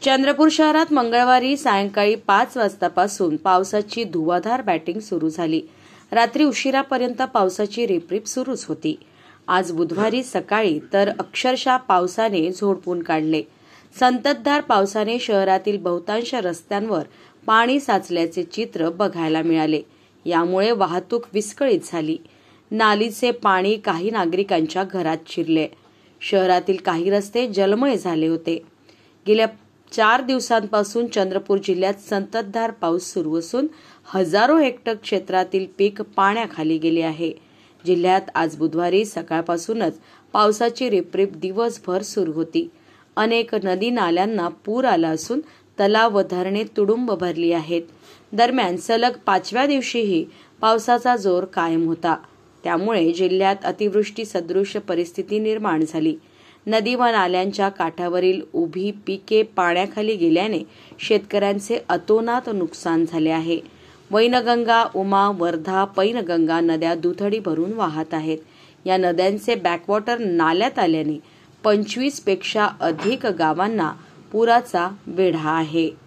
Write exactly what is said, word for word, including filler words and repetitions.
चंद्रपूर शहरात मंगळवारी सायंकाळी पाच वाजतापासून पावसाची धुवाधार बॅटिंग सुरू झाली. रात्री उशिरापर्यंत पावसाची रिपरिप सुरूच होती. आज बुधवारी सकाळी तर अक्षरशः पावसाने झोडपून काढले. संततधार पावसाने शहरातील बहुतांश रस्त्यांवर पाणी साचल्याचे चित्र बघायला मिळाले. यामुळे वाहतूक विस्कळीत झाली. नालीचे पाणी काही नागरिकांच्या घरात शिरले. शहरातील काही रस्ते जलमय झाले होते. गेल्या चार दिवसांपासून चंद्रपूर जिल्ह्यात संततधार पाऊस सुरू असून हजारो हेक्टर क्षेत्रातील पीक पाण्याखाली गेले आहे. जिल्ह्यात आज बुधवारी सकाळपासूनच पावसाची रिपरिप दिवसभर सुरू होती. अनेक नदी नाल्यांना पूर आला असून तलाव व धरणे तुडुंब भरली आहेत. दरम्यान सलग पाचव्या दिवशीही पावसाचा जोर कायम होता. त्यामुळे जिल्ह्यात अतिवृष्टी सदृश परिस्थिती निर्माण झाली. नदी व नाल्यांच्या काठावरील उभी पिके पाण्याखाली गेल्याने शेतकऱ्यांचे अतोनात नुकसान झाले आहे. वैनगंगा, उमा, वर्धा, पैनगंगा नद्या दुथडी भरून वाहत आहेत. या नद्यांचे बॅकवॉटर नाल्यात आल्याने पंचवीस पेक्षा अधिक गावांना पुराचा वेढा आहे.